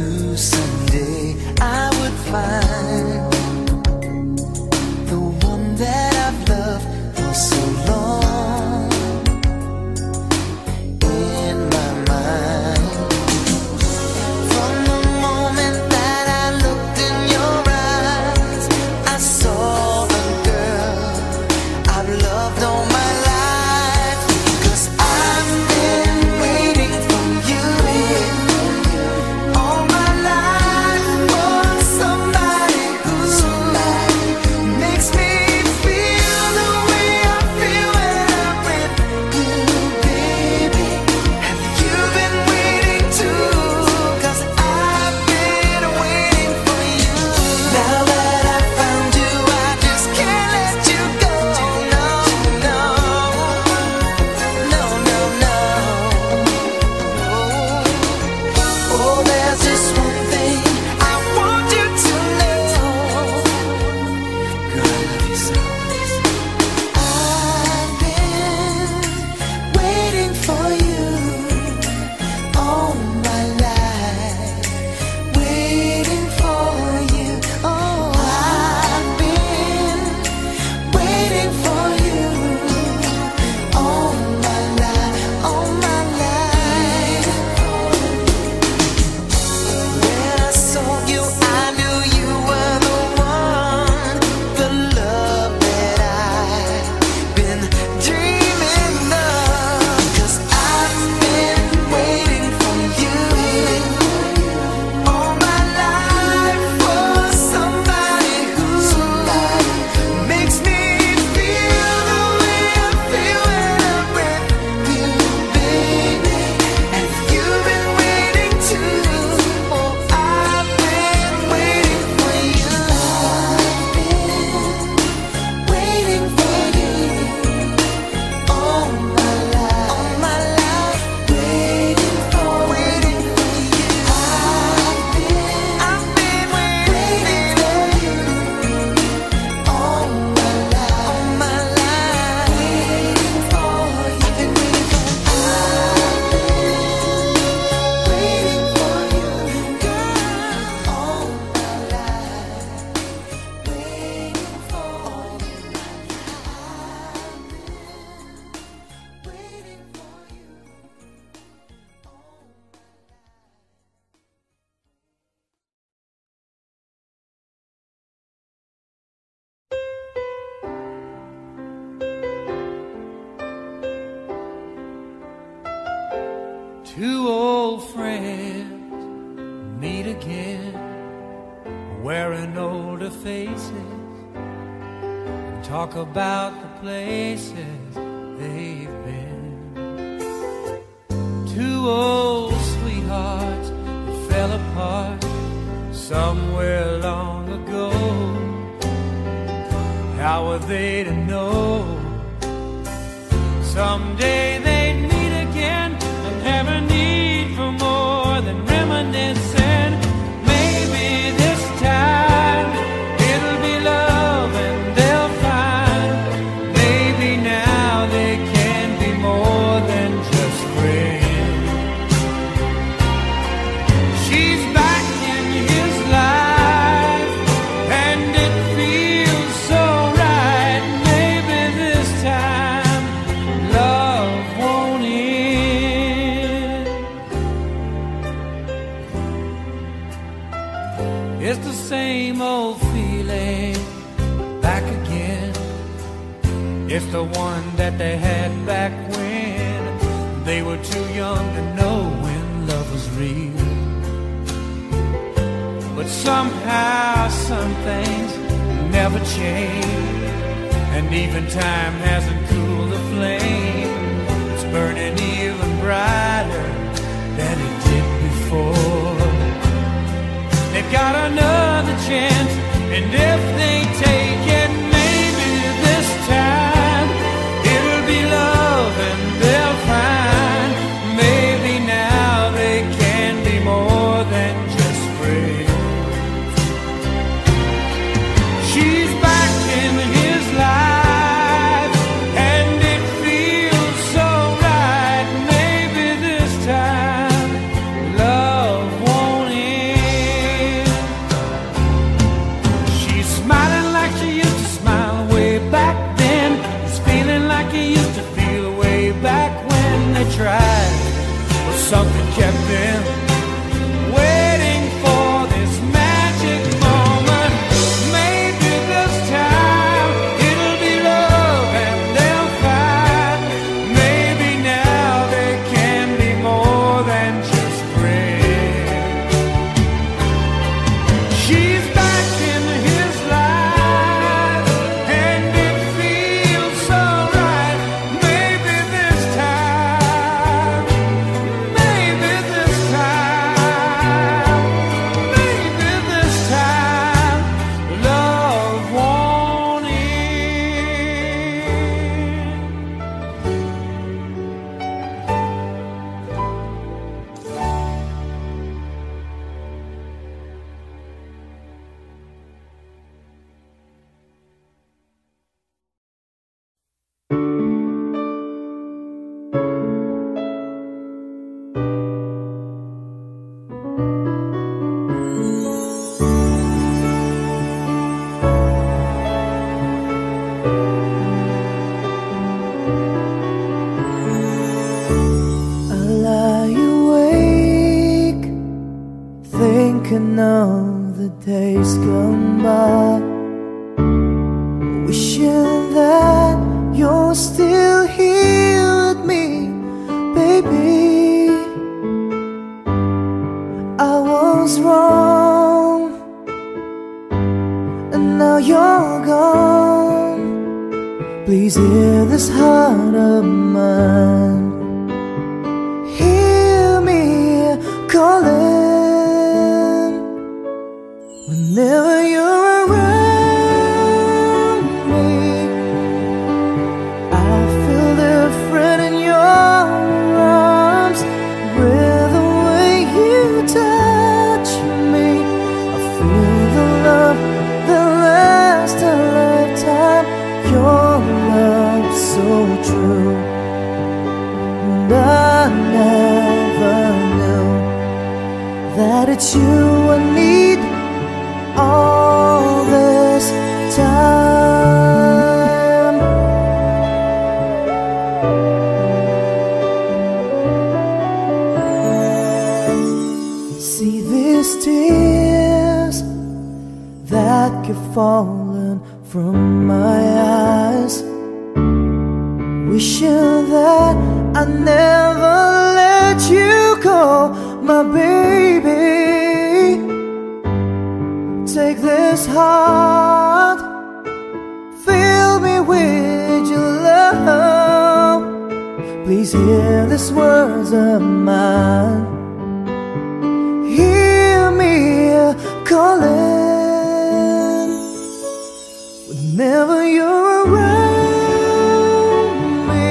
knew someday I would find the one that I've loved for so long in my mind. From the moment that I looked in your eyes, I saw a girl I've loved all my life. 'Cause I've been waiting for you all my life, for somebody who makes me feel the way I feel when I'm with you, baby. Have you been waiting too? 'Cause I've been waiting for you. Now that I found you, I just can't let you go. No, no, no, no, no. Oh, there's just one thing I want you to know. Girl, I love you so. I've been waiting for you all my life, waiting for you. Oh, I've been waiting for you all my life, all my life. When I saw you, I knew you were the one, the love that I've been dreaming of. 'Cause I've been waiting for you all my life, for somebody who makes me feel the way I feel when I'm with you, baby. And you've been waiting too. Oh, I've been waiting for you. I've been waiting for you all my life, waiting for you. I've been waiting for you all my life, waiting for you. I've been waiting for you. Waiting for you, girl, all my life, waiting for you. Waiting for you. Two old friends meet again, wearing older faces, and talk about the places they've been. Two old sweethearts that fell apart somewhere long ago. How were they to know someday they'd meet again and have a need for more than reminiscing? Maybe this time it'll be love and they'll find maybe now they can be more than just friends. She's back in his life and it feels so right. Maybe this time love won't end. It's the same old feeling back again. It's the one that they had back when they were too young to know when love was real. But somehow some things never change, and even time hasn't cooled the flame. It's burning even brighter than it did before. They've got another chance, and if they take it, maybe this time it'll be love and they'll find maybe now they can be more than just friends. She's back in his life and it feels so right. Maybe this time love won't end. of the days gone by, wishing that you're still here with me, baby. I was wrong, and now you're gone. Please hear this heart of mine. Hear me calling whenever you're around me. I feel different in your arms, with the way you touch me. I feel the love that lasts a lifetime. Your love so true, and I never knew that it's you I need all this time. See these tears that keep falling from my eyes, wishing that I never let you go, my baby. Take this heart, fill me with your love. Please hear these words of mine. Hear me calling whenever you're around me.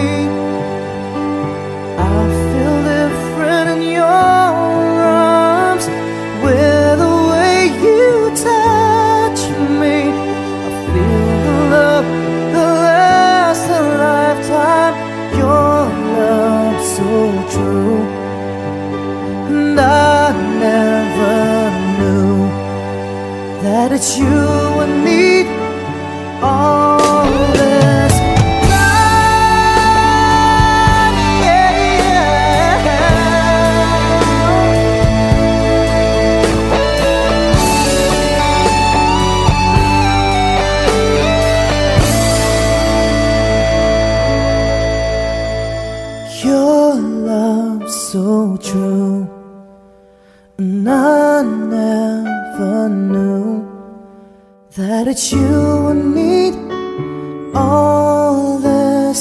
I feel different in your arms, with the way you touch me. I feel the love that lasts a lifetime. Your love so true, and I never knew that it's you I need all this time, yeah. Your love so true, and I never knew that it's you I need all this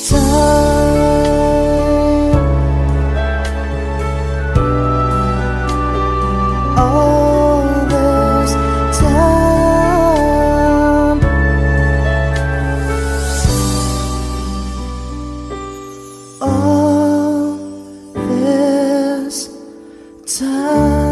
time. All this time. All this time.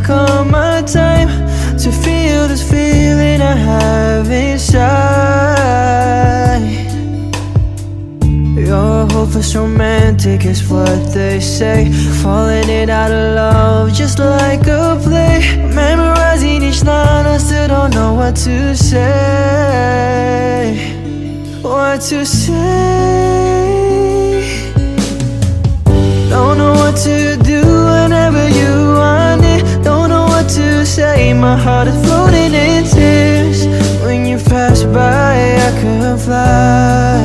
come my time to feel this feeling I have inside. You're hopeless romantic is what they say, falling in out of love just like a play. Memorizing each line, I still don't know what to say. What to say. Don't know what to do whenever you want it. Don't know what to say, my heart is floating in tears. When you pass by, I could fly.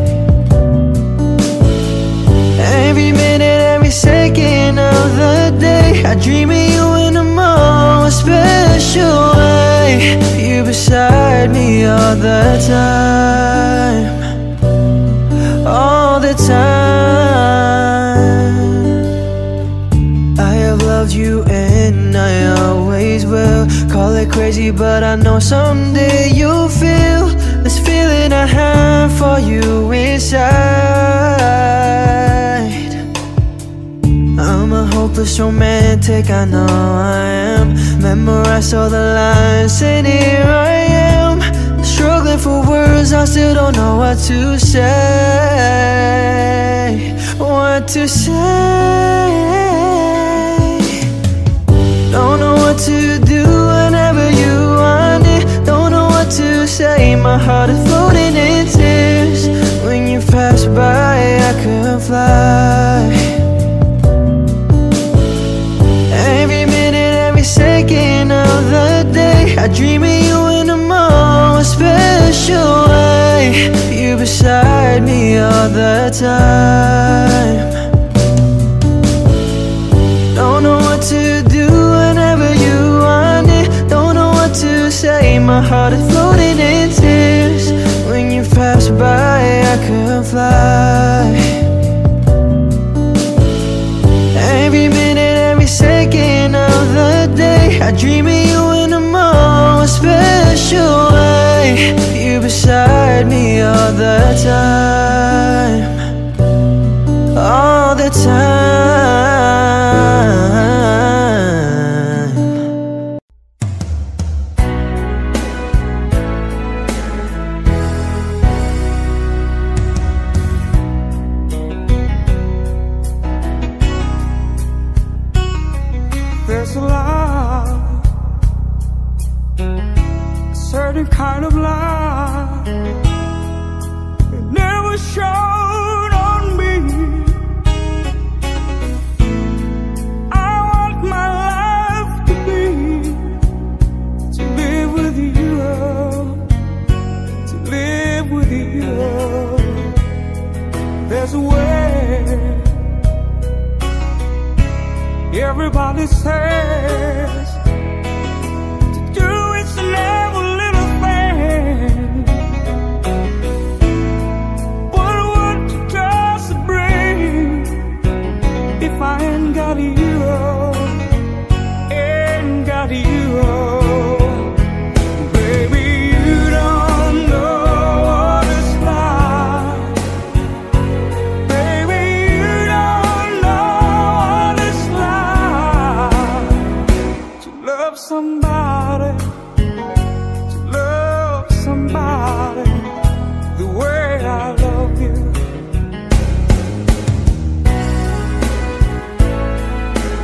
Every minute, every second of the day, I dream of you in a more special way. You beside me all the time. All the time. I have loved you and I always will. Call it crazy, but I know someday you'll feel this feeling I have for you inside. I'm a hopeless romantic, I know I am. Memorized all the lines and here I am, struggling for words, I still don't know what to say. What to say. Don't know what to do whenever you want it. Don't know what to say, my heart is floating in tears. When you pass by, I could fly. Every minute, every second of the day, I dream of you in a more special way. You beside me all the time. Don't know what to do whenever you want it. Don't know what to say, my heart is floating in tears. When you pass by, I could fly. Every minute, every second of the day, I dream of you in a more special way. You beside me all the time. All the time. There's a love, a certain kind of love it never showed on me. I want my life to live with you, to live with you. There's a way. Everybody says to do it's never little thing, but what does it bring if I ain't got you, ain't got you? Baby, you don't know what it's like. Baby, you don't know what it's like to love somebody the way I love you.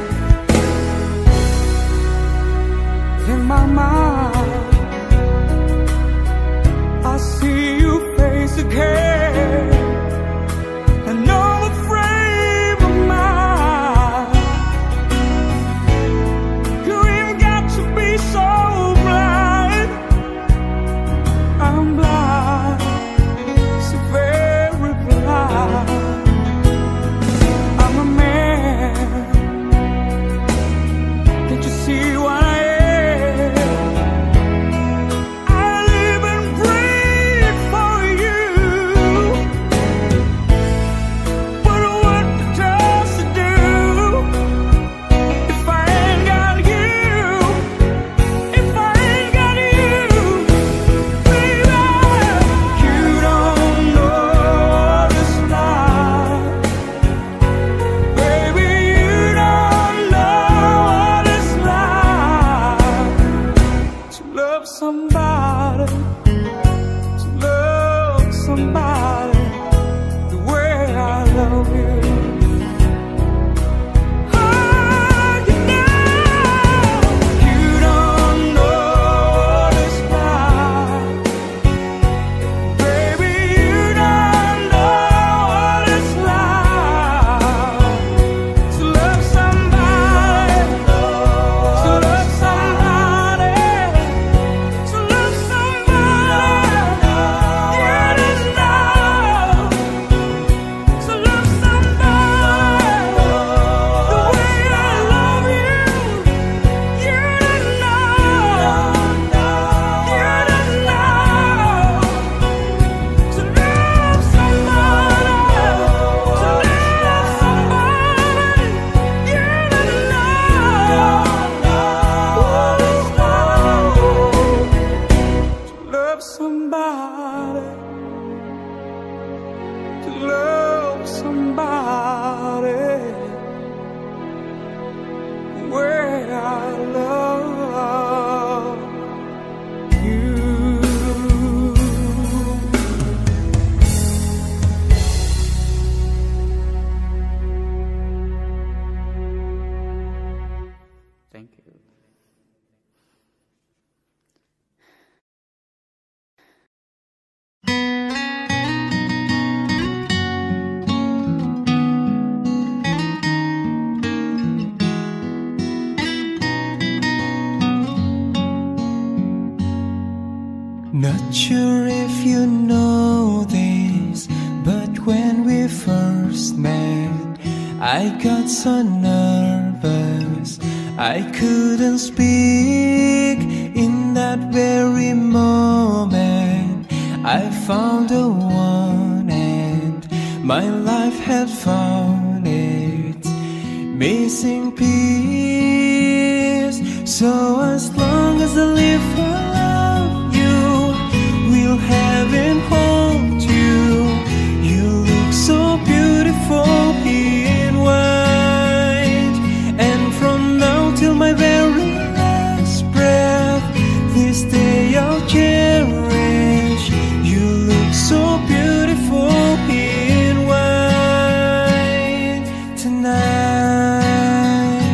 Not sure if you know this, but when we first met, I got so nervous I couldn't speak. In that very moment I found the one, and my life had found its missing piece. So as long as I live, I love you, will have and hold you. You look so beautiful in white, and from now till my very last breath, this day I'll cherish. You look so beautiful in white tonight.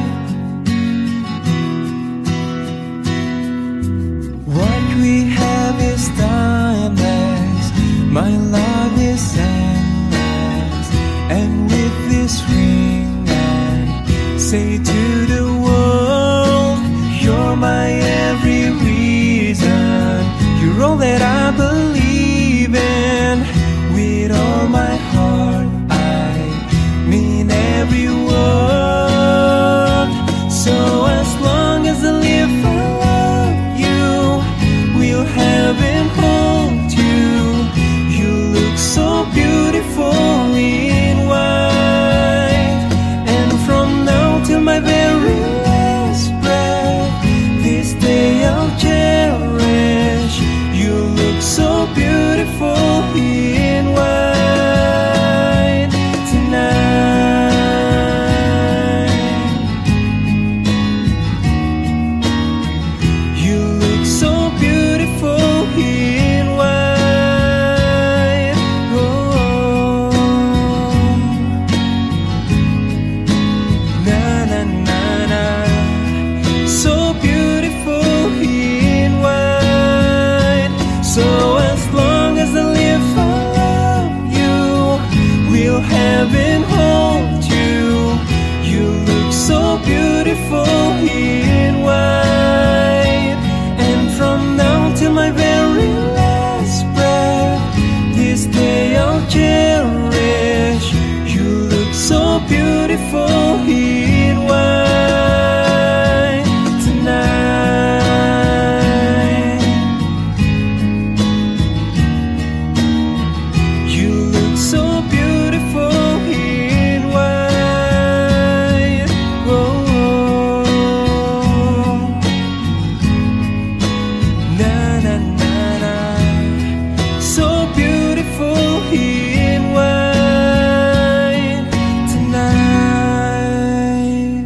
What we have is timeless, my love is endless, and with this ring I say to the world, you're my every reason. You're all that I believe in. With all my heart I mean every word. So as long as I live, I love you, will have and hold you. You look so beautiful in white, and from now till my very last breath, this day I'll cherish. You look so beautiful in white tonight. You look so beautiful in white. Oh, na na na na, so beautiful in white. So as long as I live, I love you, will have and hold you. You look so beautiful in white, and from now till my very last breath, this day I'll cherish. You look so beautiful in white tonight. You look so beautiful in white. Oh, na na na na, so beautiful in white tonight.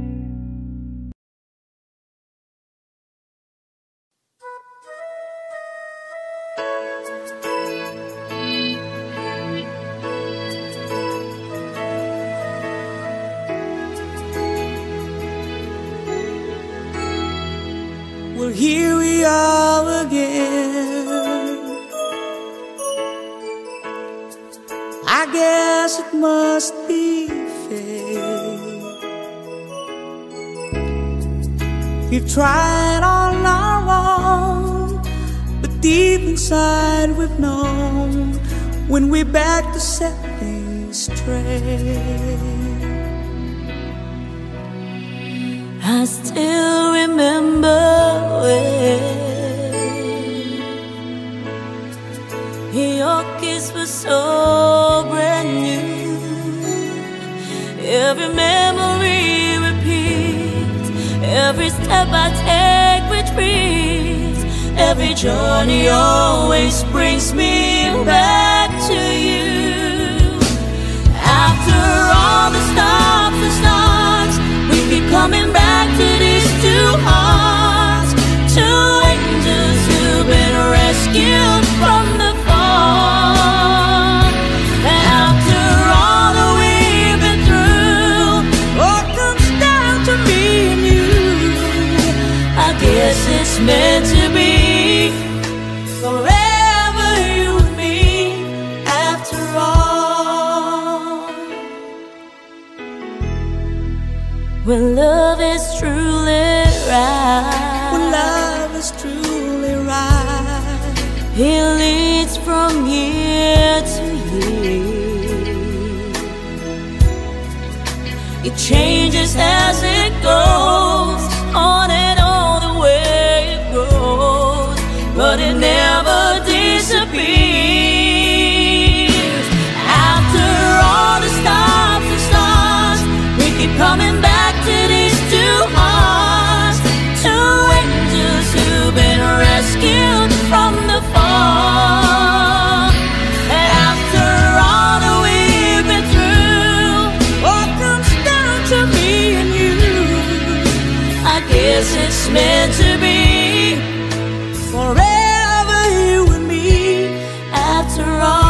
Well, here we are again. I guess it must be fate. We've tried on our own, but deep inside we've known when we're back to set things straight. I still remember when your kiss was so brand new. Every memory repeats, every step I take retreats, every journey always brings me back to you. After all the stops and starts, we keep coming back to these two hearts, two angels who've been rescued from the fall. After all that we've been through, what comes down to me and you, I guess it's meant to be. Forever you and me, after all. When love is truly right, when love is truly right, He leads from year to year. It changes as it goes, on and on the way it goes, but it never disappears. After all the stops and starts, we keep coming back to these two hearts, two angels who've been rescued from the fall. And after all that we've been through, all comes down to me and you. I guess it's meant to be, forever you and me, after all.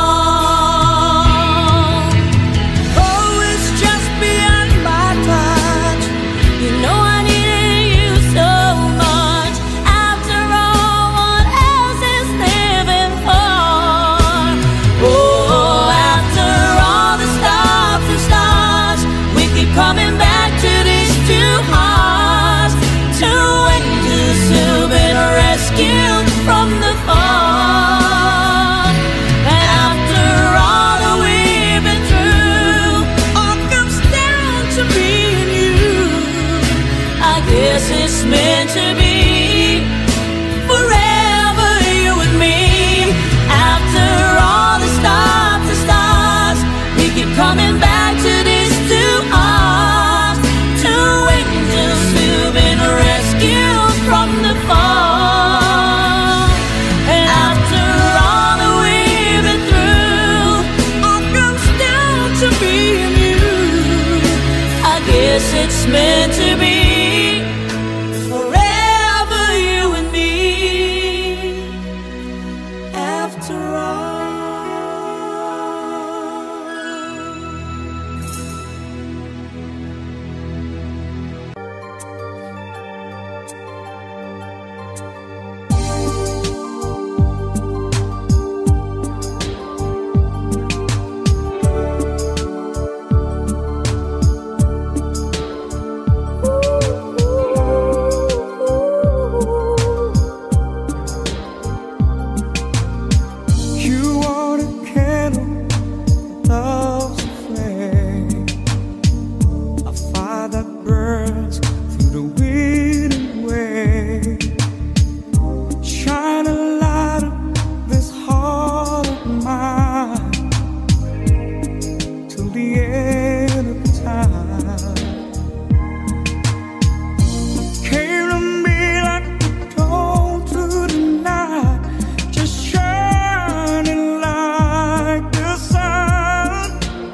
Oh, it's just beyond my touch. You know I needed you so much. After all, what else is living for? Oh, after all the stops and starts, we keep coming back to these two hearts, two angels who've been rescued from the fall. And after all that we've been through, all comes down to me and you. I guess it's meant to be, forever you and me. After all the stops and starts, we keep coming back to these two hearts, two angels who've been rescued from the fall. And after all that we've been through, all comes down to me and you. I guess it's meant to be, forever you and me, after all. You are the candle that loves the flame, a fire that burns through the wind and wave. Shine a light on this heart of mine till the end of time. Came to me like the dawn through the night, just shining like the sun.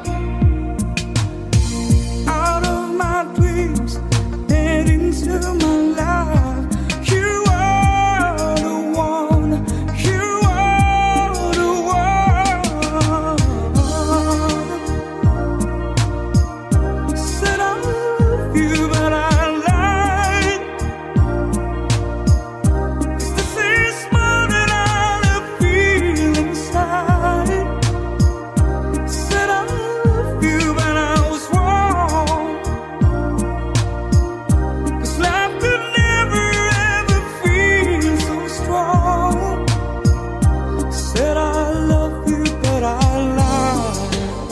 Out of my dreams and into my life, you are the one, you are the one. Said I love you, but I lied. 'Cause this is more than I feel inside. Said I love you, but I was wrong. 'Cause life could never ever feel so strong. Said I love you, but I lied.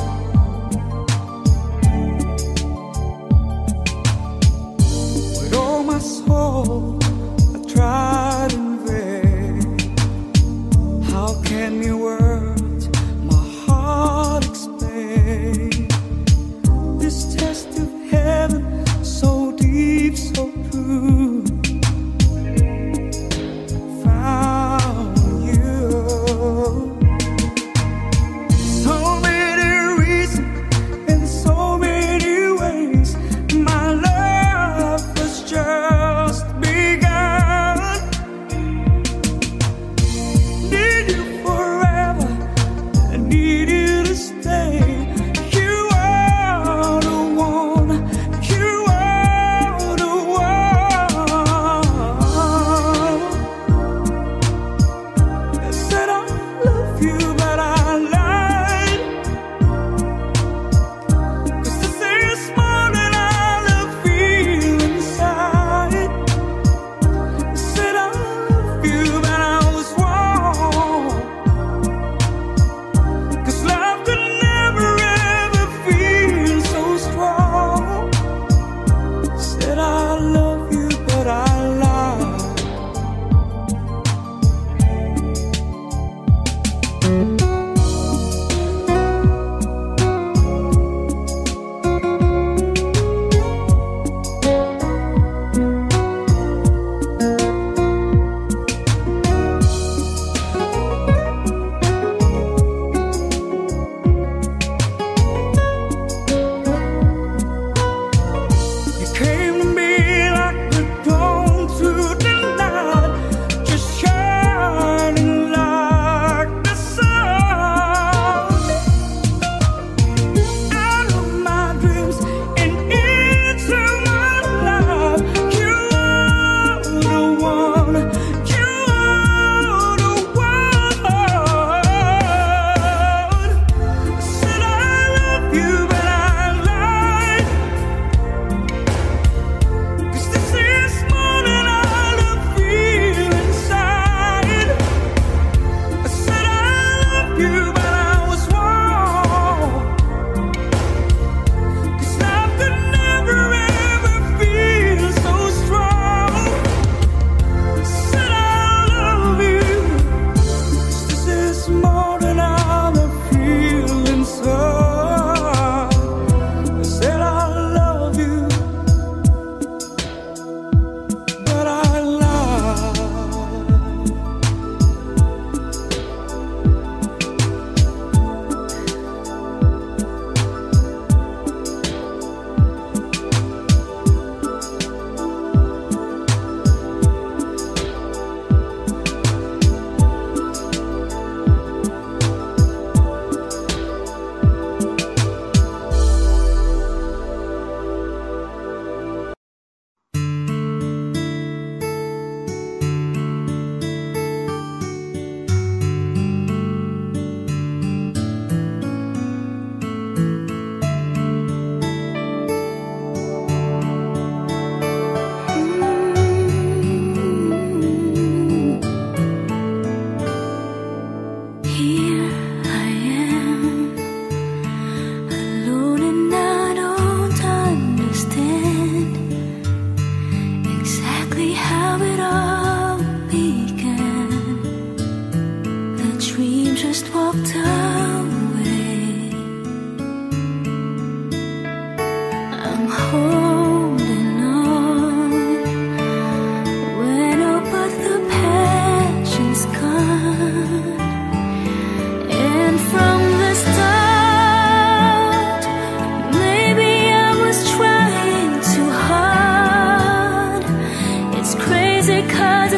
With all my soul, I tried in vain. How can your words, my heart explain this test of heaven, so deep, so true? Found you. So many reasons in so many ways. My love was just begun. Need you forever.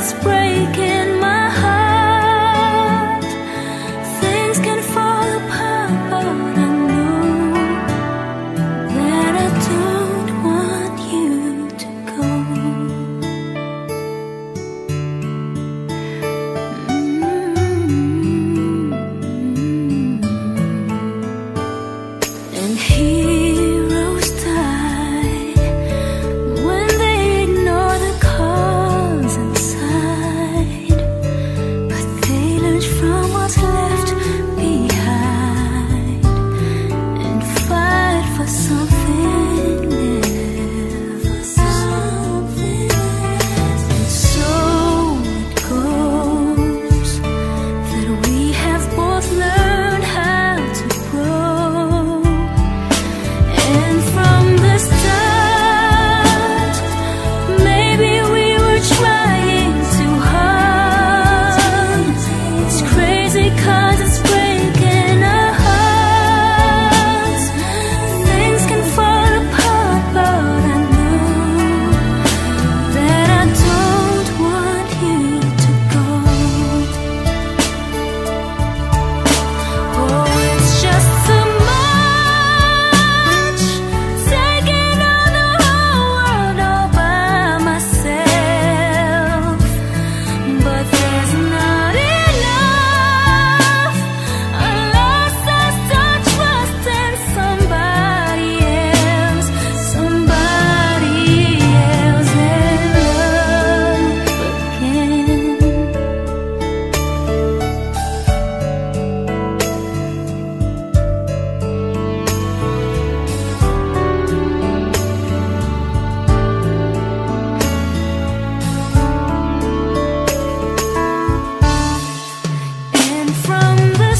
that's breaking my heart. Things can fall apart, but I know that I don't want you to go. And heroes die when they ignore the cause inside, but they learn from what's left behind and fight for something new. And so it goes that we have both learned how to grow. And from the start, maybe we were trying too hard. It's crazy 'cause it's breaking our hearts. Things can fall apart, but I know that I don't want you to go. Oh, it's just too much, taking on the whole world all by myself. But there's not enough unless I start trusting somebody else and love again. And from the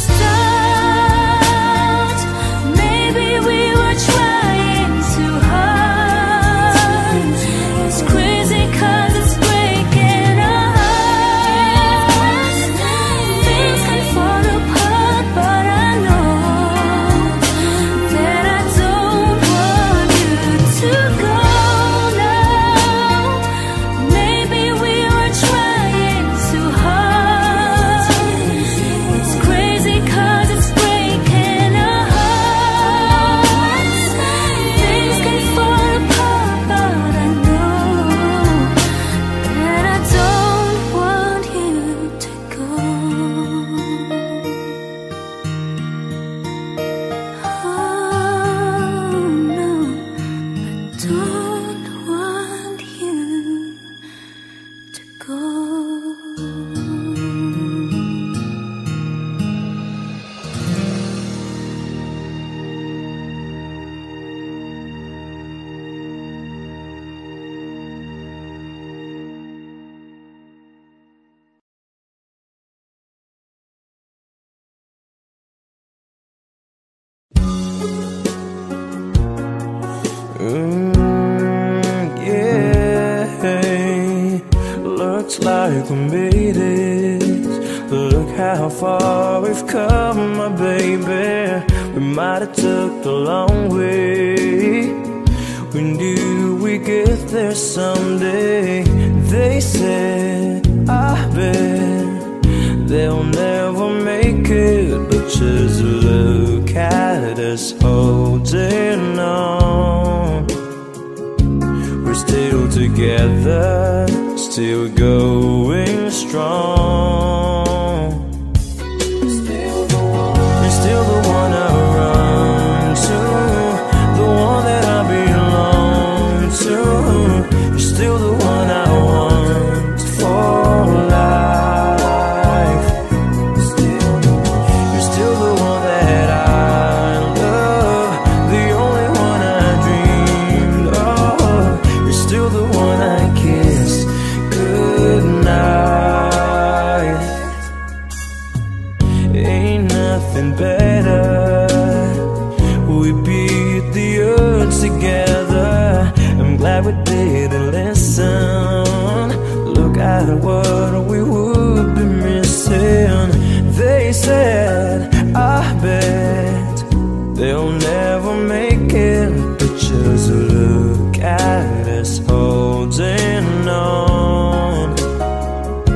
start, maybe we were trying too hard. It's crazy 'cause it's breaking our hearts. Things can fall apart, but I know that I don't want you to go now. Maybe we were trying too hard. It's crazy 'cause it's breaking our hearts. Things can fall apart, but I know that I don't want you to go. Oh no, I don't want you to go. Yeah, looks like we made it. Look how far we've come, my baby. We might have took the long way. We knew we'd get there someday. They said, I bet they'll never make it, but just look at us holding on. We're still together, still going strong. You're still the one I run to, the one that I belong to. You're still the one I want for life. You're still the one that I love, the only one I dreamed of. You're still the one I kiss goodnight. Ain't nothing better. We beat the odds together. I'm glad we didn't listen. Look at what we would be missing. They said, I bet they'll never make it, but just look at us holding on.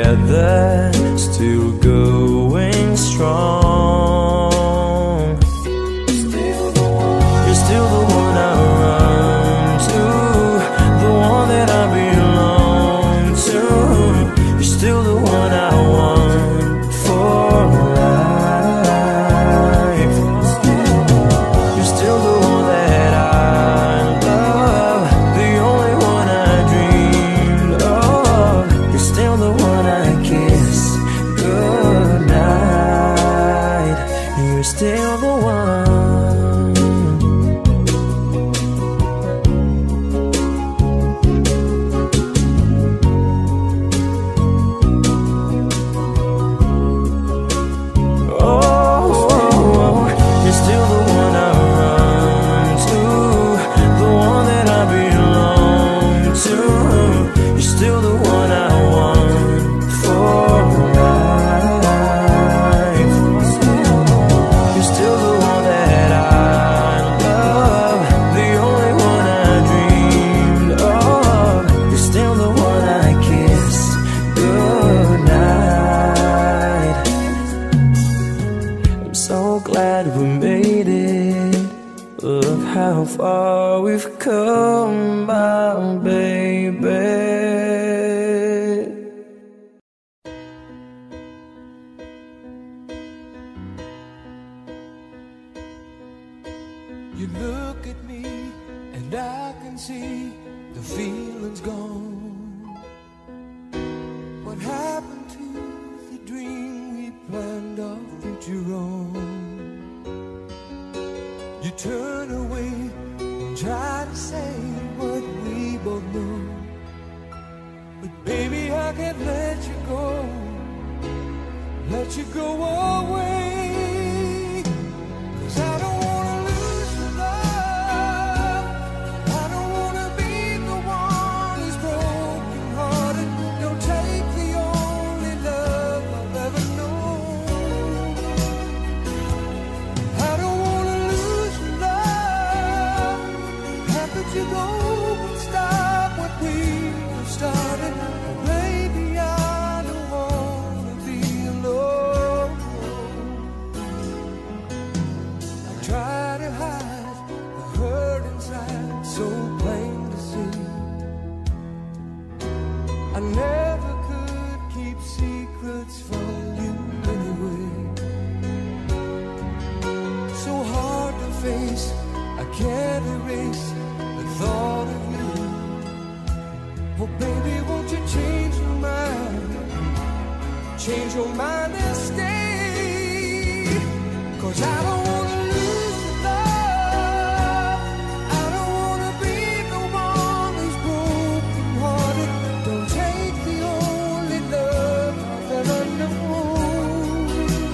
together, still going strong. You're still the one I run to, the one that I belong to. You're still the one I want for life. You're still the one that I love, the only one I dreamed of. You're still the one I kiss goodnight. You're still the one. How far we've come, my baby. You look at me and I can see the feeling's gone. What happened to the dream we planned our future on? You turn away and try to say what we both know, but baby, I can't let you go away. 'Cause I don't wanna lose your love. I don't wanna be the one who's broken hearted. Don't take the only love I've ever known. I don't wanna lose your love. How could you go and stop what we have started? Baby, I don't wanna be alone. I try to hide the hurt inside, so plain to see. I never could keep secrets from you anyway. So hard to face, I can't erase the thought of you. Oh baby, won't you change your mind? Change your mind and stay. 'Cause I don't wanna lose your love. I don't wanna be the one who's broken hearted. Don't take the only love I've ever known.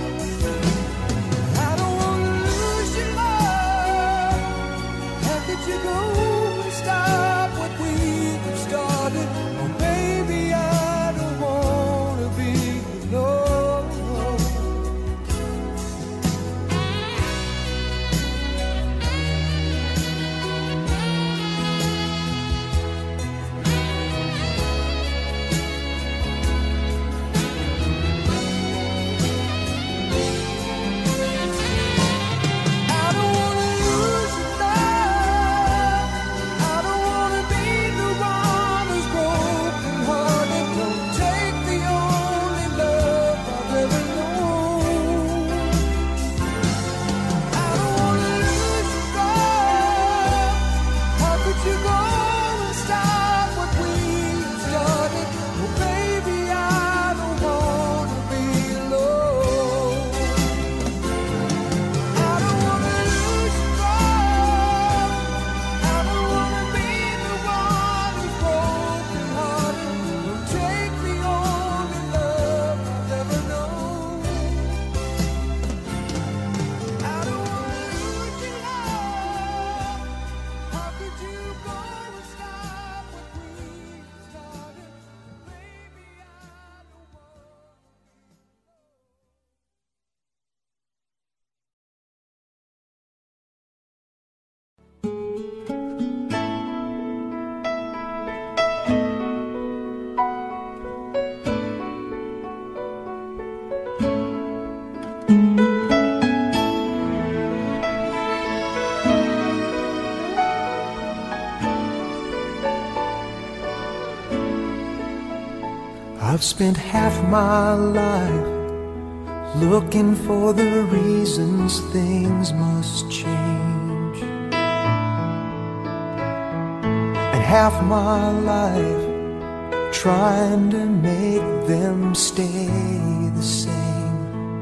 I don't wanna lose your love. How could you go and stop what we have started? Oh baby, I don't wanna be alone. I don't wanna lose your love. I don't wanna I've spent half my life looking for the reasons things must change, and half my life trying to make them stay the same.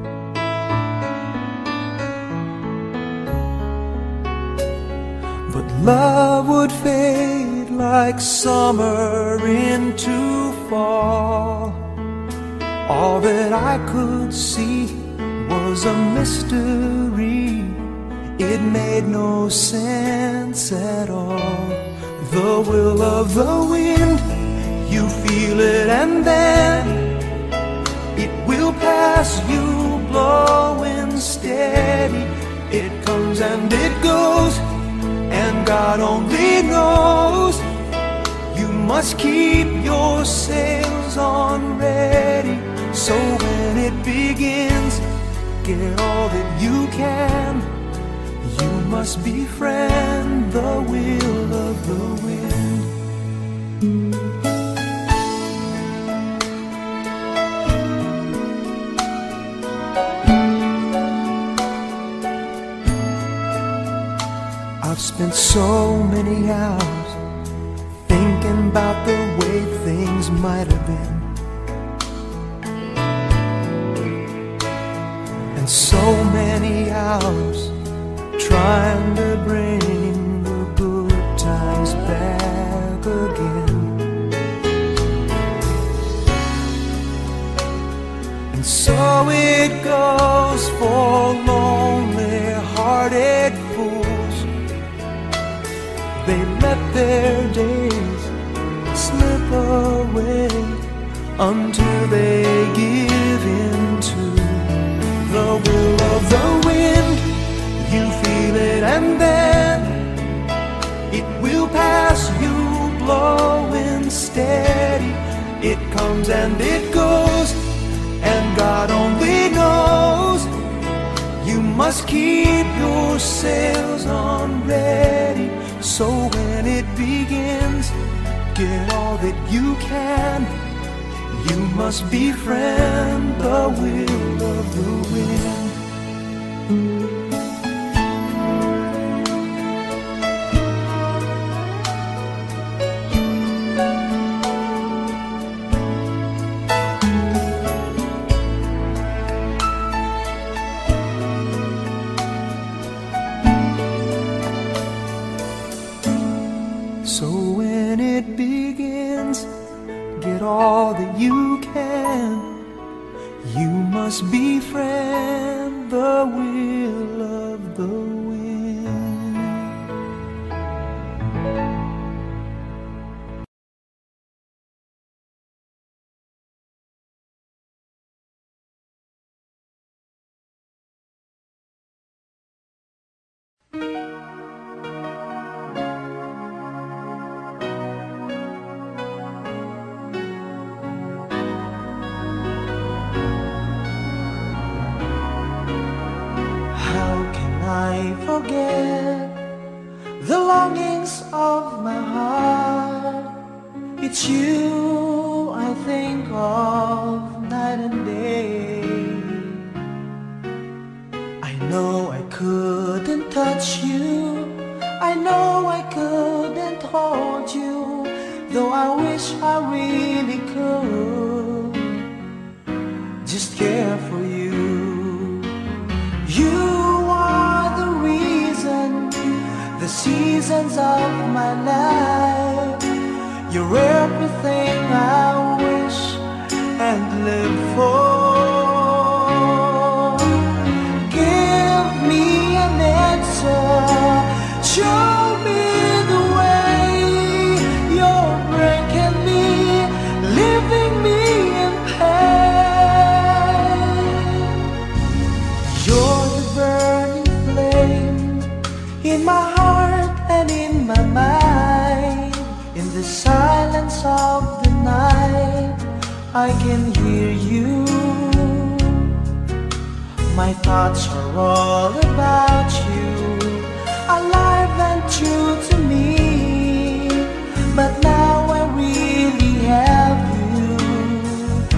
But love would fade like summer into fall. All that I could see was a mystery. It made no sense at all. The will of the wind, you feel it and then it will pass you, blowing steady. It comes and it goes, and God only knows. You must keep your sails on ready, so when it begins, get all that you can. You must befriend the will of the wind. I've spent so many hours thinking about the way things might have been, and so many hours trying to bring the good times back again. And so it goes for lonely-hearted fools. They let their days slip away until they give in to the will of the wind. You feel it and then it will pass you, blowing steady. It comes and it goes, and God only knows. You must keep your sails on ready, so when it begins, get all that you can. You must befriend the will of the wind. So when it begins, get all that you can. You must befriend the will of the wind. I forget the longings of my heart. It's you I think of night and day. I know I couldn't touch you, I know I couldn't hold you, though I wish I really could just care for you. You the seasons of my life, you're everything I wish and live for. Give me an answer, show me the way. You're breaking me, leaving me in pain. You're the burning flame in my heart and in my mind. In the silence of the night, I can hear you. My thoughts are all about you, alive and true to me. But now I really have you.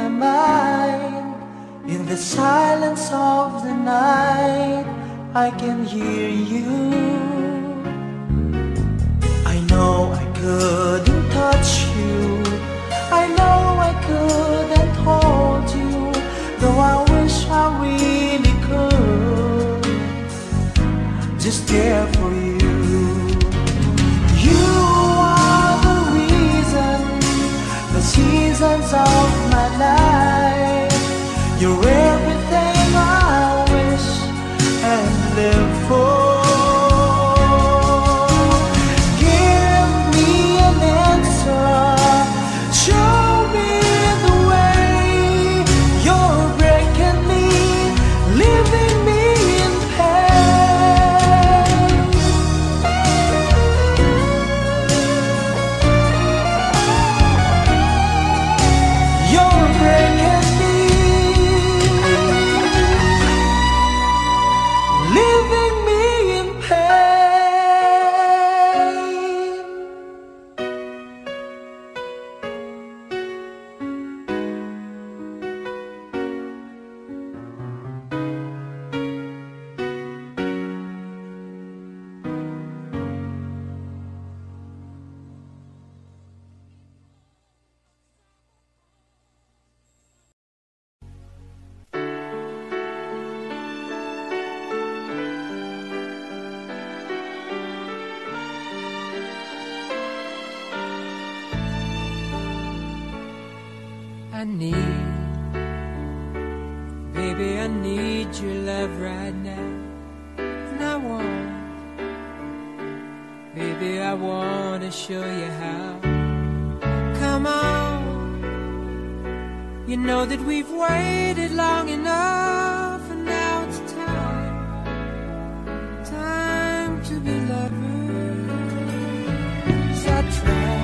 my mind. In the silence of the night, I can hear you. I know I couldn't touch you, I know I couldn't hold you, though I wish I really could just care for you. You are the reason, the seasons of my life. You're everything I wish and live for. Give me an answer, show me the way. You're breaking me, leaving me in pain. You're breaking me, leaving me in pain. I need, baby, I need your love right now. And I want, baby, I want to show you how. Come on, you know that we've waited long enough, and now it's time, time to be lovers. I try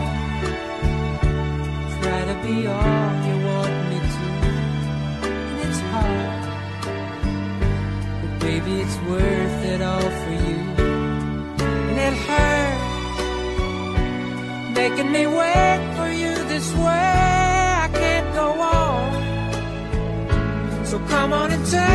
to be all you want me to, and it's hard, but baby, it's worth it all for you. And it hurts making me wait for you this way. I can't go on, so come on and take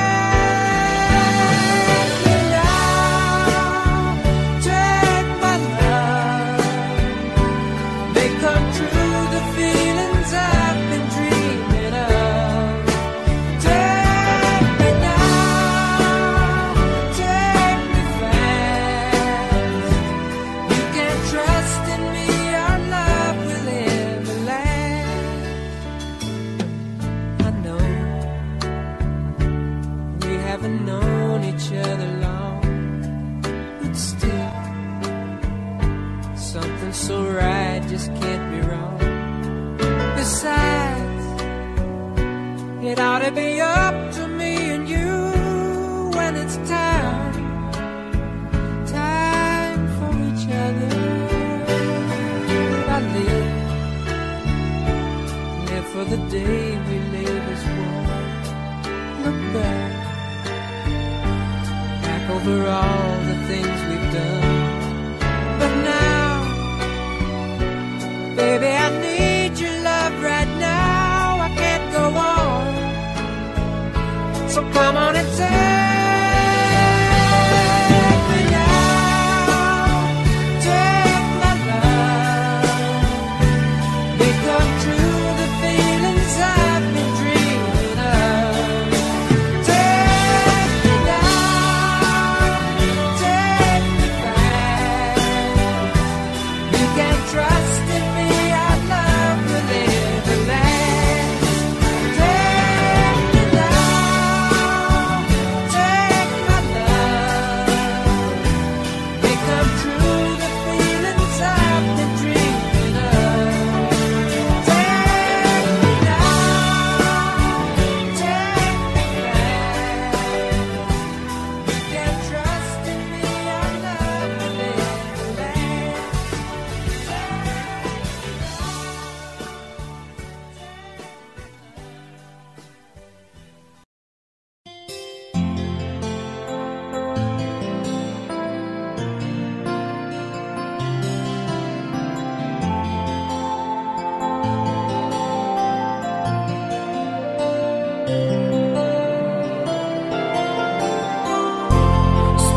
me now, take my love, make come true the feelings I've been dreaming of. Take me now, take me fast. You can trust in me, our love will ever last. I know we haven't known each other long, but still something so right just can't be wrong. Besides, it ought to be up to me and you when it's time, time for each other. I live for the day we live as one. Look back over all the things we've done. But now, baby, I need your love right now. I can't go on, so come on and take me now, take my love, make come true the feelings I've been dreaming of. Take me now, take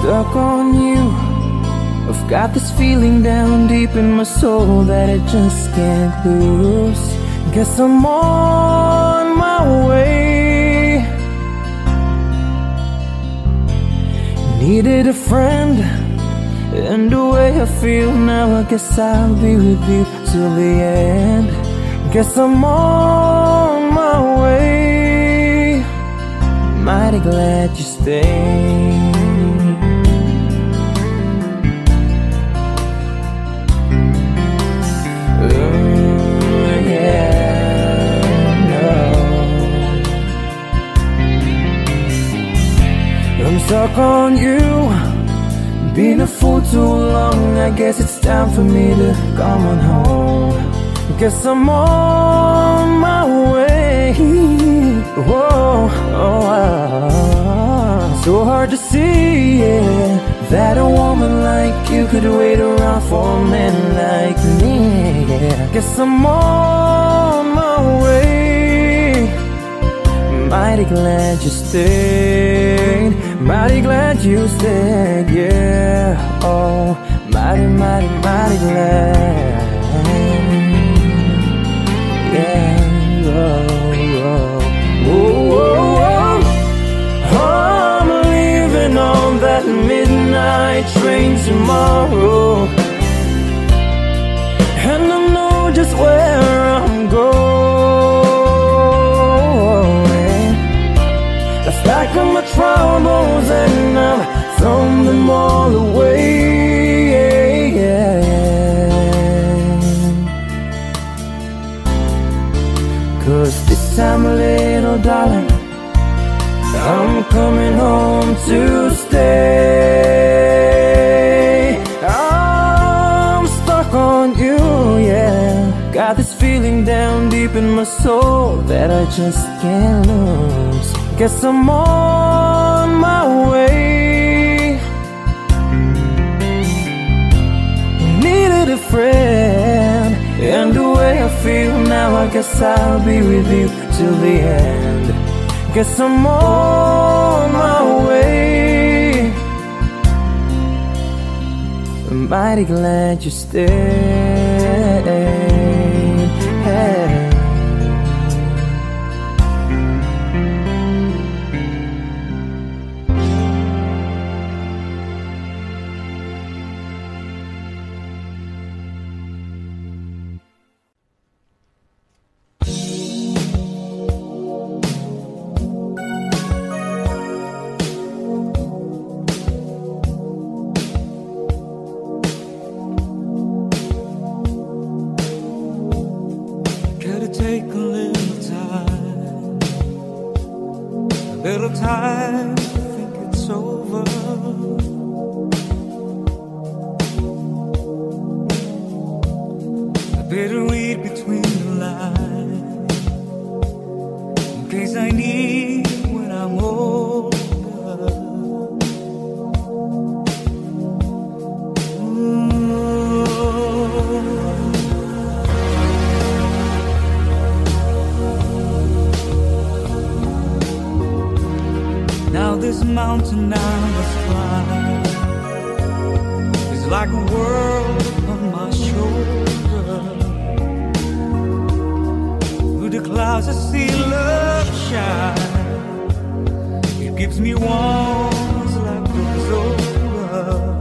stuck on you. I've got this feeling down deep in my soul that I just can't lose. Guess I'm on my way. Needed a friend, and the way I feel now, I guess I'll be with you till the end. Guess I'm on my way. Mighty glad you stayed. I'm stuck on you, been a fool too long. I guess it's time for me to come on home. Guess I'm on my way. Whoa, oh, so hard to see, yeah, that a woman like you could wait around for a man like me, yeah. Guess I'm on my way. Mighty glad you stayed. Mighty glad you stayed, yeah. Oh, mighty, mighty, mighty glad. Yeah, oh, oh, oh, oh, oh. I'm leaving on that midnight train tomorrow, and I know just where I'm going. I've packed up my troubles and I've thrown them all away, yeah. 'Cause this time, little darling, I'm coming home to stay. I'm stuck on you, yeah. Got this feeling down deep in my soul that I just can't lose. Guess I'm on my way. Needed a friend, and the way I feel now, I guess I'll be with you till the end. Guess I'm on my way. I'm mighty glad you stayed. Hey. Time to think it's over. I better read between the lines in case I need it when I'm older. Now this mountain I must climb is like a world on my shoulder. Through the clouds I see love shine. It gives me warmth like it's over.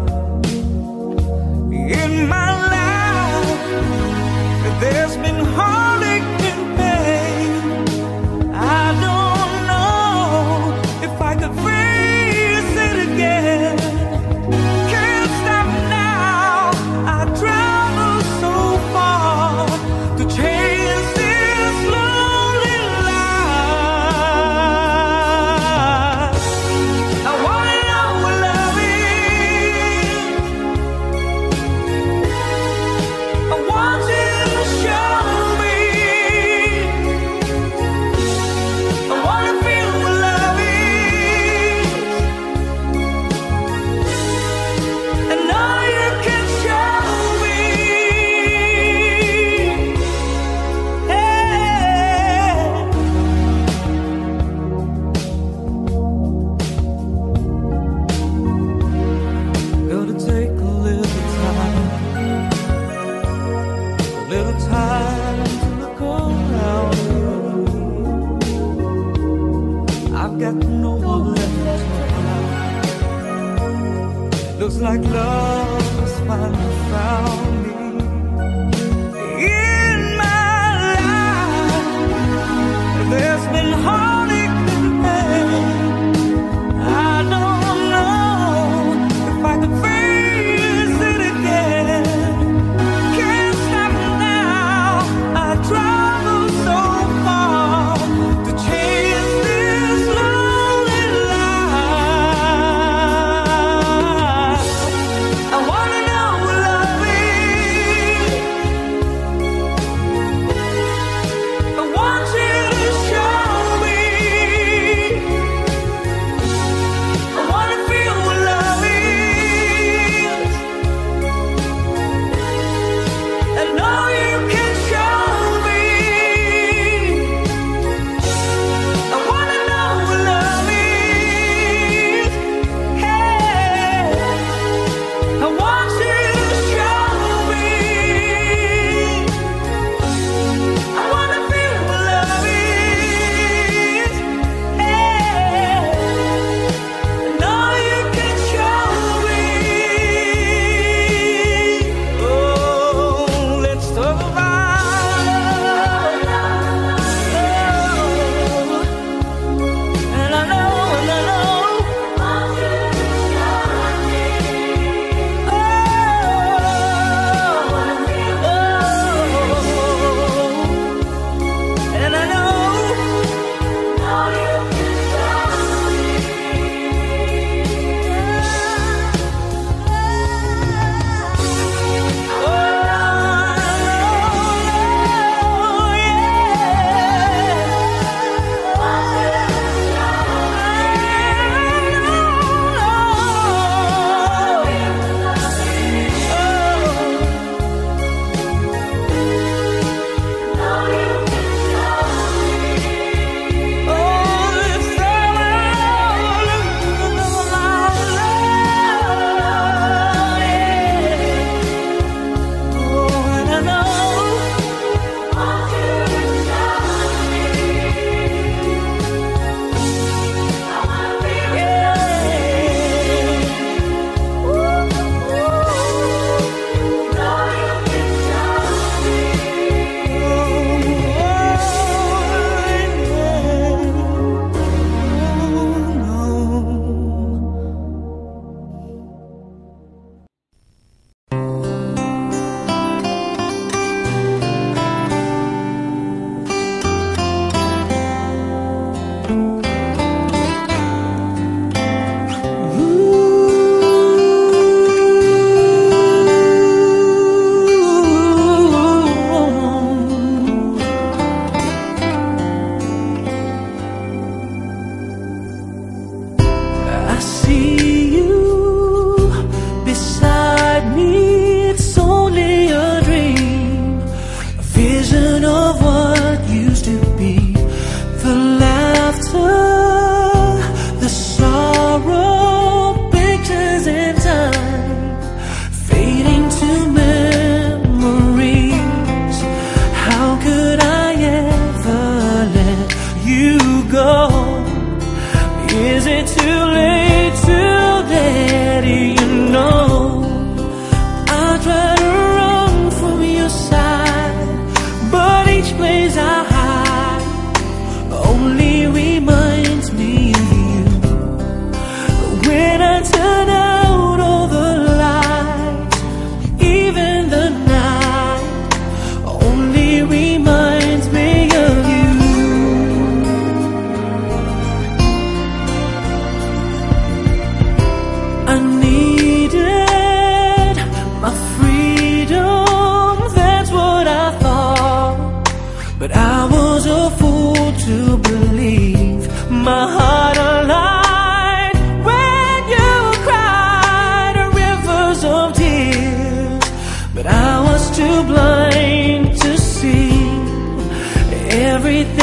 In my life there's been heartache and pain. I don't know if I could face it again. Can't stop now. I travel so far to chase this lonely life. I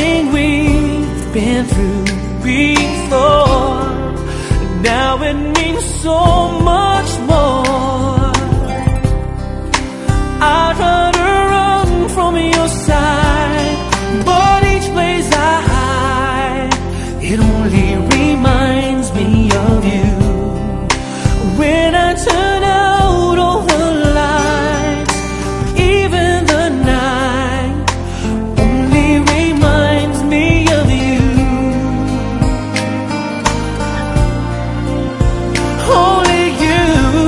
everything we've been through before. Now it means so much more. I try to run from your side, but each place I hide, it only reminds me of you. When I turn out all the lights, even the night only reminds me of you. Only you.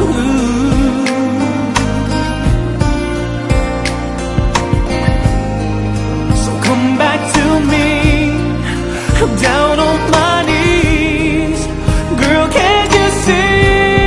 So come back to me, I'm down on my knees. Girl, can't you see?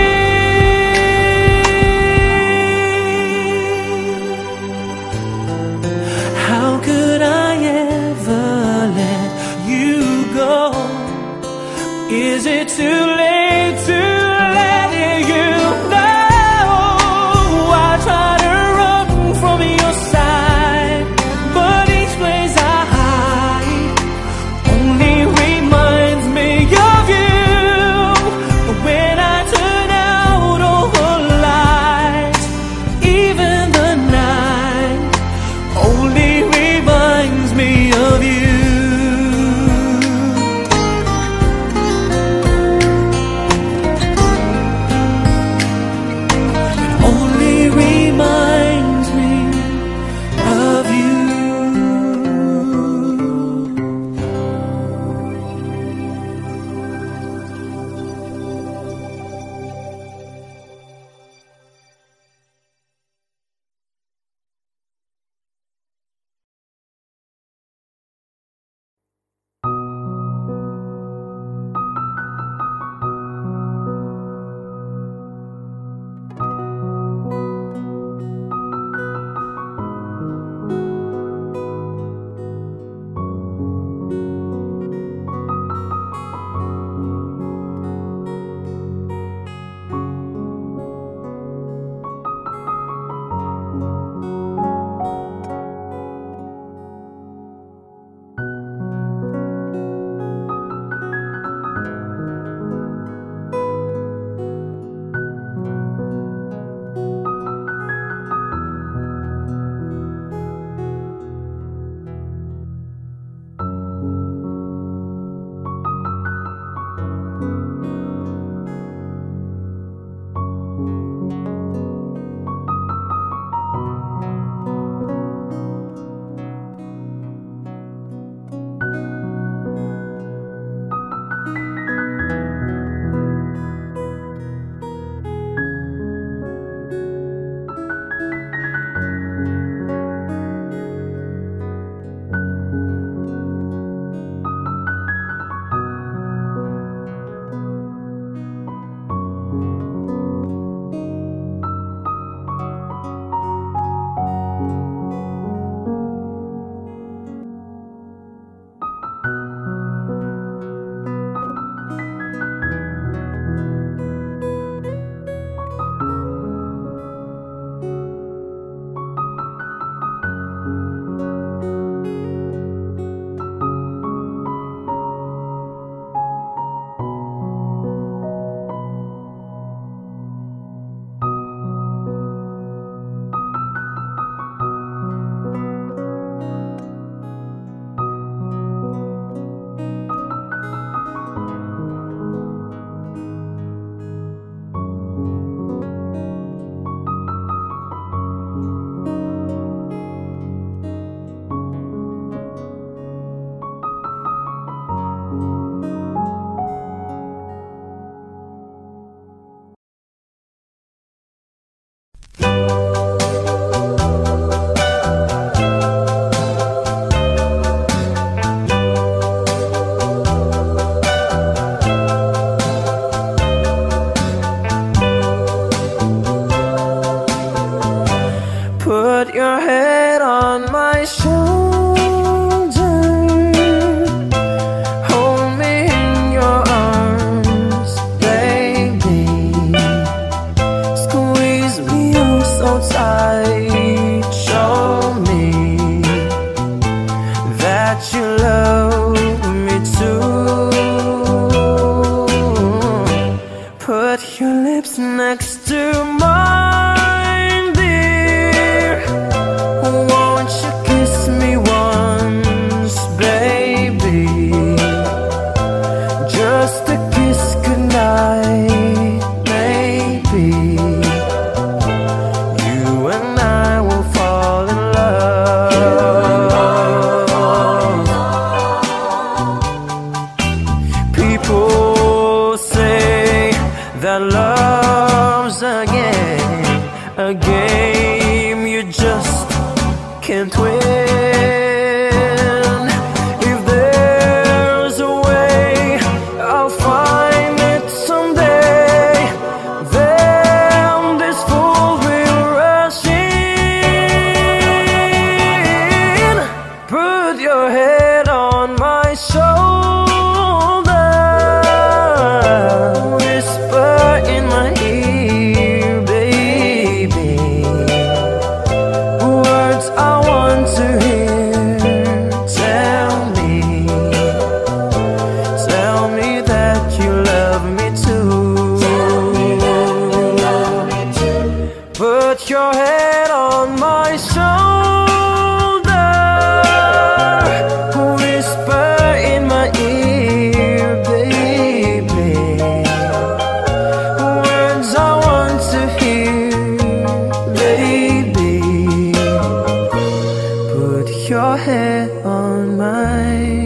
How could I ever let you go? Is it too late to let you know? I try to run from your side, but each place I hide only reminds me of you. When I turn out all the lights, even the night only reminds me of you. to mine, dear. Won't you kiss me once, baby? Just a kiss goodnight, maybe. You and I will fall in love. People say that love's a game you just can't win. If there's a way, I'll find it someday. Then this fool will rush in. Put your head on my shoulder, whisper in my ear, baby, words I want to hear. Tell me that you love me too. Put your head on my shoulder, whisper in my ear, baby, words I want to hear, baby. Put your head on my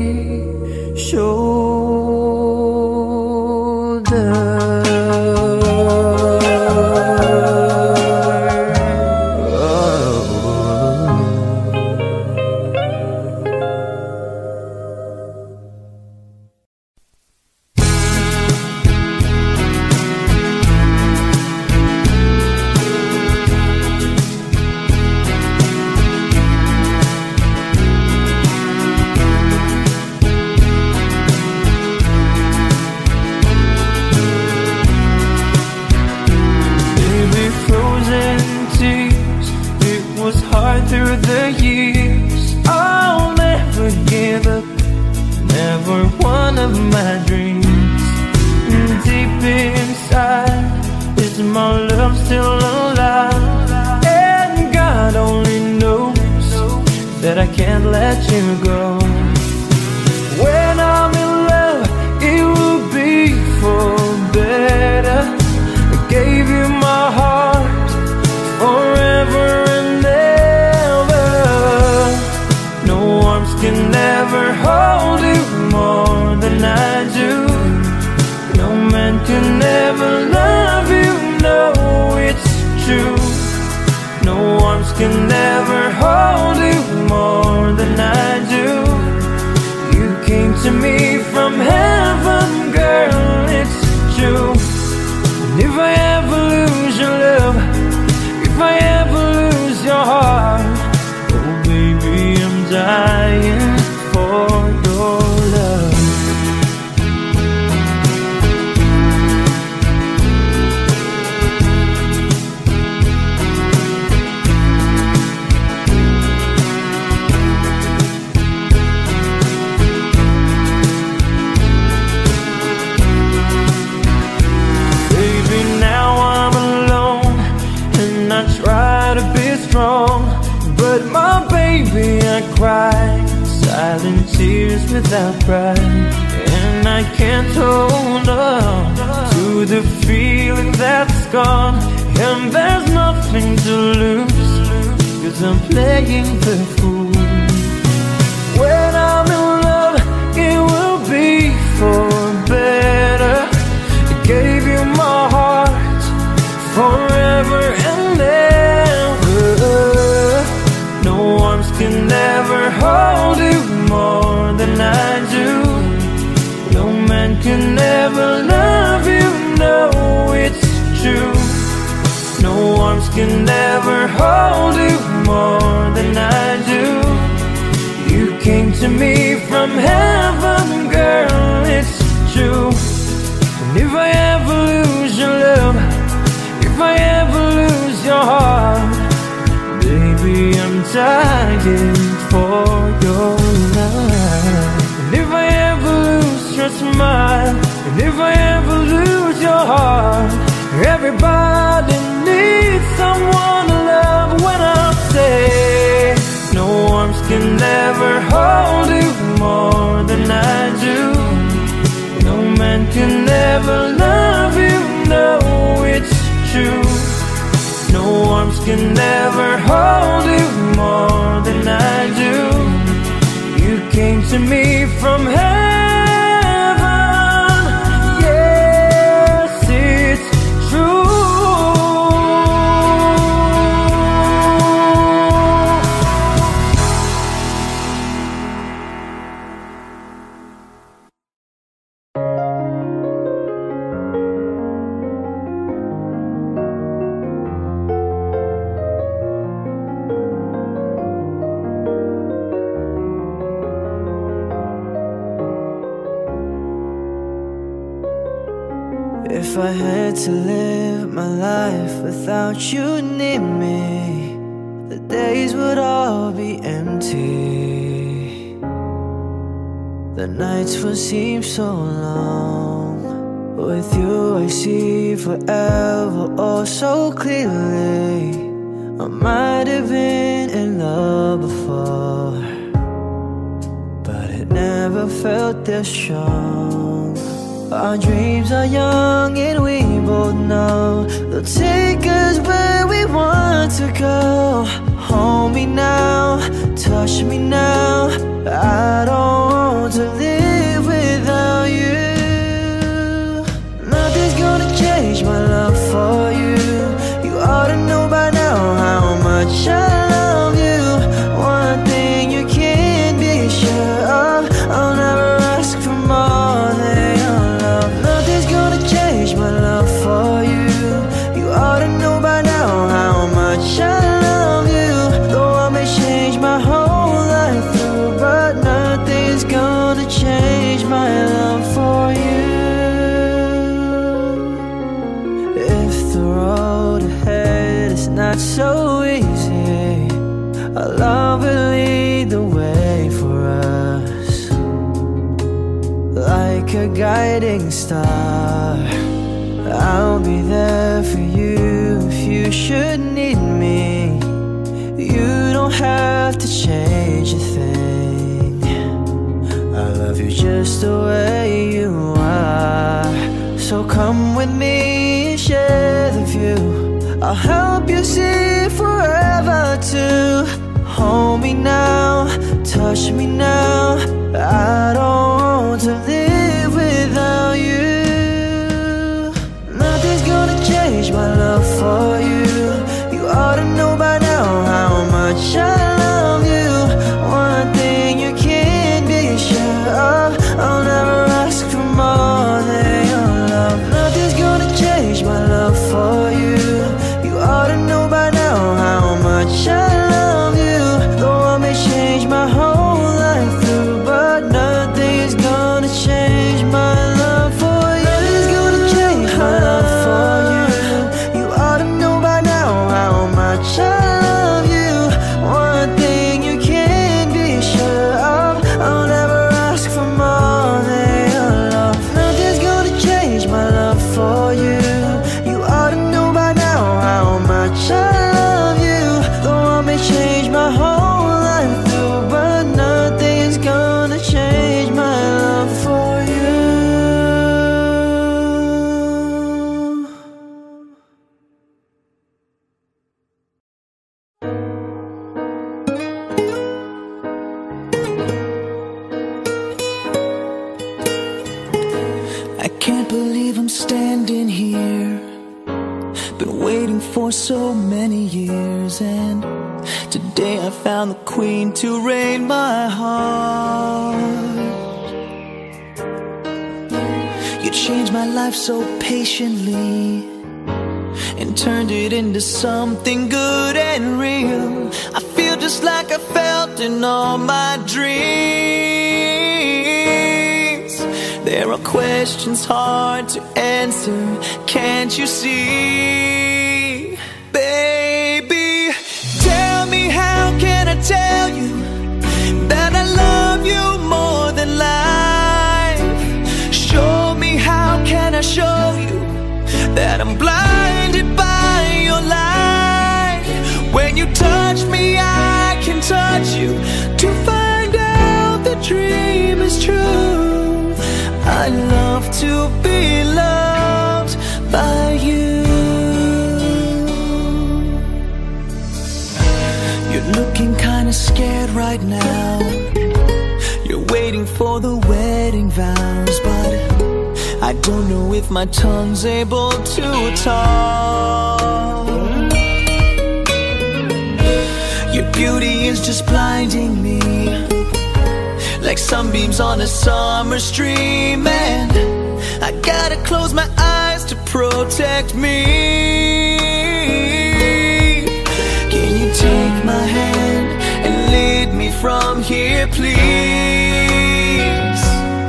Baby, frozen tears, it was hard through the years. I'll never give up, never one of my dreams. Deep inside, is my love still alive? And God only knows that I can't let you go. When I'm in love, it will be for better. I gave you my heart forever and ever. No arms can ever hold you more than I do. No man can ever love you, no, it's true. No arms can ever hold you more than I do. You came to me from heaven, girl, it's true. And if I ever lose your love, if I ever lose your heart, oh baby, I'm dying for your love. Baby, now I'm alone and I try to be strong, but my baby, I cry silent tears without pride. And I can't hold on to the feeling that's gone. And there's nothing to lose, 'cause I'm playing the fool. When I'm in love, it will be for better. I gave you my heart forever and ever. No arms can ever hold you more than I do. No man can ever love you, no, it's true. No arms can ever hold you more than I do. You came to me from heaven, girl, it's true. And if I ever lose your love, if I ever lose your heart, baby, I'm dying for your love. And if I ever lose your smile, and if I ever lose your heart, everybody can never hold you more than I do. No man can ever love you, no, it's true. No arms can never hold you more than I do. You came to me from heaven, yes, it's true. If I had to live my life without you near me, the days would all be empty. The nights would seem so long. With you I see forever oh so clearly. I might have been in love before, but it never felt this strong. Our dreams are young and we both know they'll take us where we want to go. Hold me now, touch me now. I don't want to live without you. Nothing's gonna change my love for you. You ought to know by now how much I love you. One thing you can't be sure of, I'll never ask for more than your love. Nothing's gonna change my love for you. You ought to know by now how much I love you. Though I may change my whole life through, but nothing's gonna change my love for you. If the road ahead is not so easy, our love will lead the way for us. Like a guiding star, I'll be there for you if you should need me. You don't have to change a thing. I love you just the way you are. So come with me and share the view. I'll help you see forever too. Hold me now, touch me now. I don't want to live without you. Nothing's gonna change my love for you. You ought to know by now how much I love you. One thing you can't be sure of, I'll never ask for more than your love. Nothing's gonna change my love for you. You ought to know by now how much I love you. Though I may change my whole life through, but nothing's gonna change my love for you. Nothing's gonna change my love for you. You ought to know by now how much I love you. One thing you can't be sure of, I'll never ask for more than your love. Nothing's gonna change my love for you. You ought to know by now how much I love you. Though I may change my whole life through, but nothing's gonna change my love for you. I can't believe I'm standing here. Been waiting for so many years, and today I found the queen to reign my heart. You changed my life so patiently and turned it into something good and real. I feel just like I felt in all my dreams. There are questions hard to answer, can't you see? Baby, tell me, how can I tell you that I love you more than life? Show me, how can I show you that I'm blinded by your light? When you touch me, I can touch you. To to be loved by you. You're looking kinda scared right now. You're waiting for the wedding vows, but I don't know if my tongue's able to talk. Your beauty is just blinding me, like sunbeams on a summer stream, and I gotta close my eyes to protect me. Can you take my hand and lead me from here, please?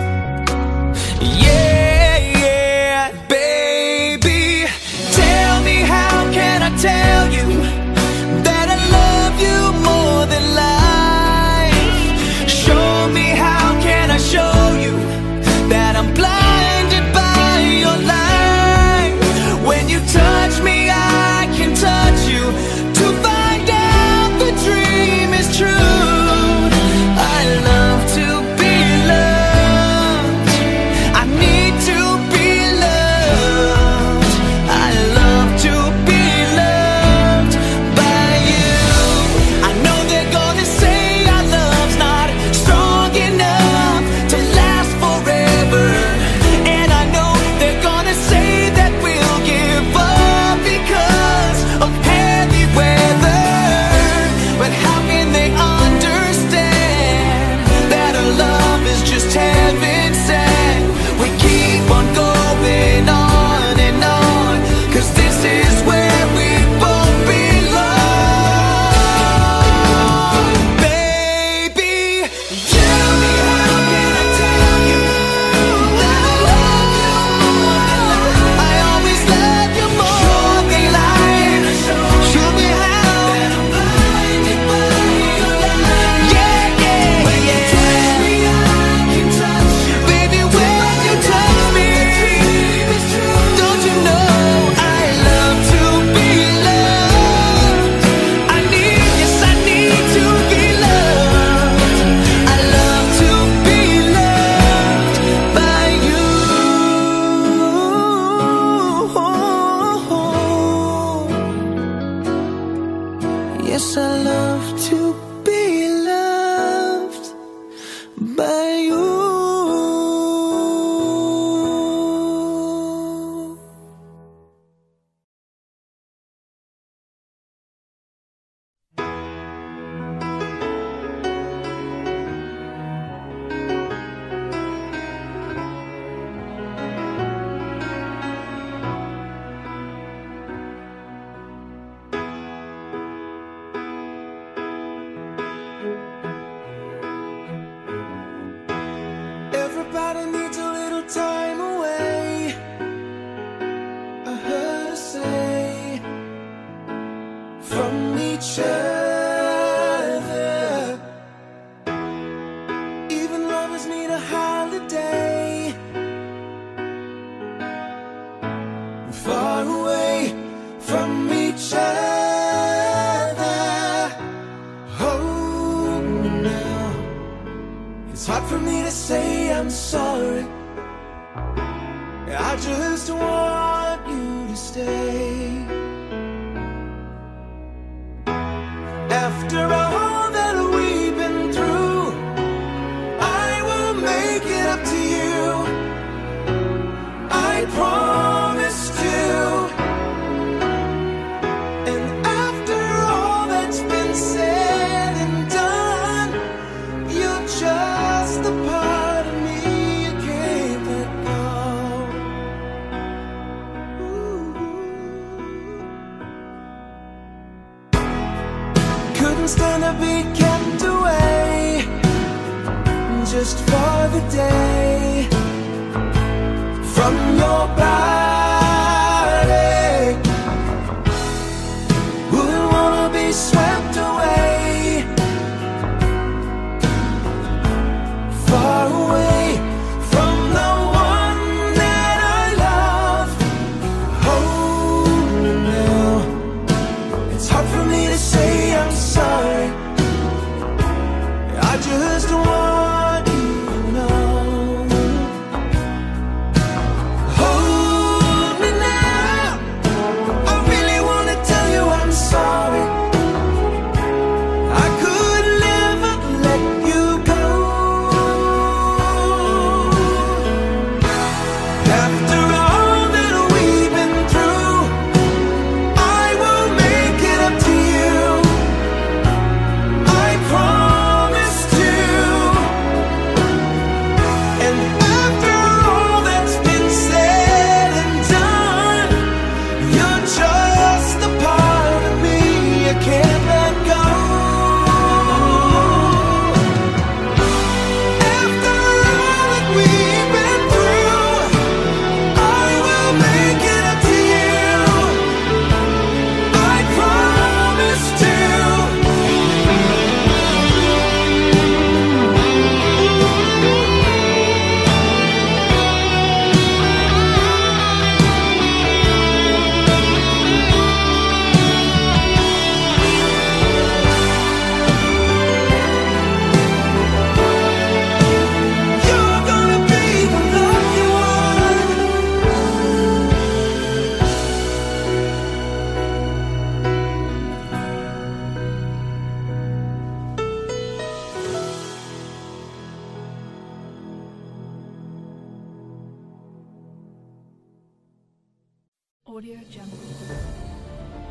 Yeah, yeah, baby. Tell me, how can I tell you that I love you more than life? Show me, how can I show you that I'm blinded by your light? When you touch me, I can touch you to find out the dream is true. I love to be loved. I need to be loved. I love to be loved by you. I know they're gonna say our love's not strong enough to last forever, and I know they're gonna say that we'll give up because of heavy weather. But how can they understand that our love is just heaven sent? We keep on going on and on, 'cause this is where we both belong. Baby, tell me, how can I tell you that I love you more than life? I always love you more than life. Show me how that I'm blinded by your light. Yeah, yeah, when you touch me, I can touch you. Baby, when you touch me, don't you know I love to be loved? I need, yes, I need to be loved. I love to be loved by you. Yes, I love to be loved by you. Everybody needs a little time away, I heard her say, from each other. Even lovers need a holiday, far away from each other. Hold me now. It's hard for me to say I'm sorry. I just want you to stay. After all that we've been through, I will make it up to you. I promised you. And after all that's been said and done, you're just the part of me you can't let go. Couldn't stand to be kept away just for the day from your body. Wouldn't wanna be swept away, far away from the one that I love. Hold me now. It's hard for me to say I'm sorry. I just want you to know Audio Jungle.